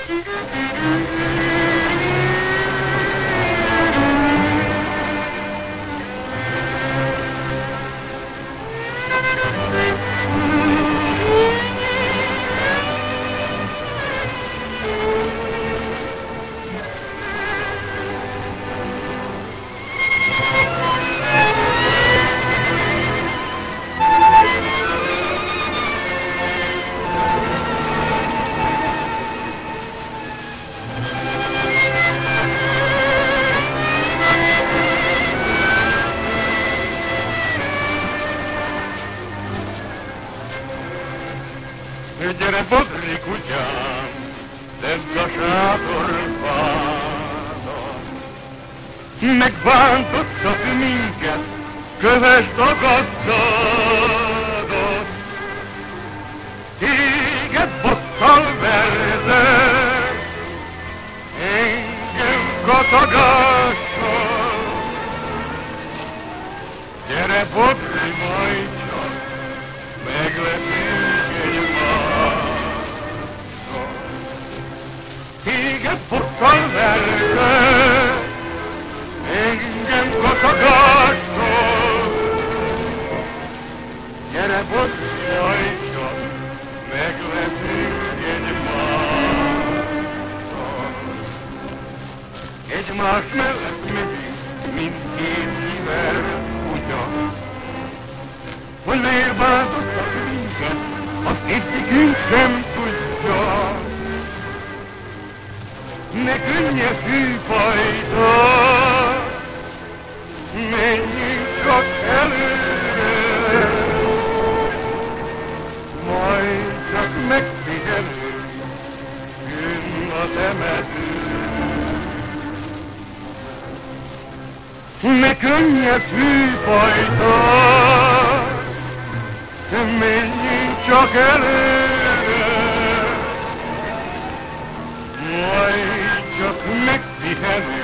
Gyere, Bodri kutyám, tedd a sátorfádon. Megbántottak minket, kövesd a gazdagot. Téged bottal vertek, engem katagással. Gyere, Bodri, majd csak meglepünk egymást. Téged bottal vertek, engem katagással. Gyere, Bodri, majd csak meglepünk egymást. Egymás mellett megyünk, mint két hívert kutya. Hogy miért bántottak minket, azt egyikünk sem tudja. Ne könnyes hűfajta, menjünk csak előre, majd csak megfigyelünk künn a temetőn. Ne könnyes hűfajta, menjünk csak előre, majd csak megpihenünk